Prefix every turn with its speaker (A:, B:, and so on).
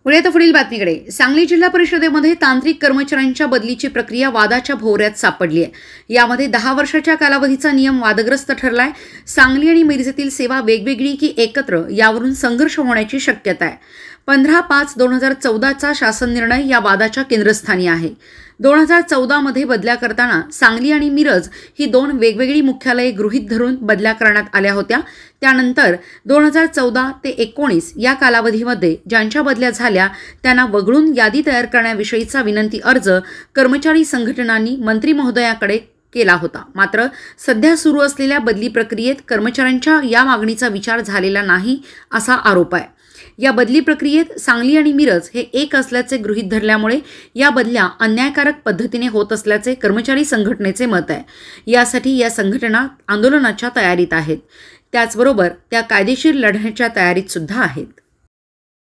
A: वळूया पुढील बातमीकडे। सांगली जिल्हा परिषदेमध्ये तांत्रिक कर्मचाऱ्यांच्या बदलीची प्रक्रिया वादाच्या भोवऱ्यात सापडली आहे। यामध्ये 10 वर्षाच्या कालावधीचा नियम वादग्रस्त ठरलाय। सांगली आणि मिरजेतील सेवा वेगवेगळी की एकत्र यावरून संघर्ष होण्याची शक्यता आहे। 15/5/2014चा शासन निर्णय या वादाच्या केंद्रस्थानी आहे। 2014 मध्ये बदल्या करताना सांगली आणि मिरज ही 2 वेगवेगळी मुख्यालये गृहीत धरून बदल्या करण्यात आल्या होत्या। त्यानंतर 2014 ते 19 या कालावधीमध्ये ज्यांच्या बदल्या झाल्या त्यांना वगळून यादी तयार करण्याविषयीचा विनंती अर्ज कर्मचारी संघटनांनी मंत्री महोदयाकडे केला होता। मात्र सध्या सुरू असलेल्या बदली प्रक्रियेत कर्मचाऱ्यांच्या या मागणीचा विचार झालेला नाही असा आरोप आहे। या बदली प्रक्रियेत सांगली आणि मिरज हे एक असल्याचे गृहीत धरल्यामुळे या बदल्या अन्यायकारक पद्धतीने होत असल्याचे कर्मचारी संघटनेचे मत आहे। यासाठी या संघटना आंदोलनाच्या तयारीत आहेत। त्याचबरोबर त्या कायदेशीर लढण्याच्या तयारीत सुद्धा आहेत।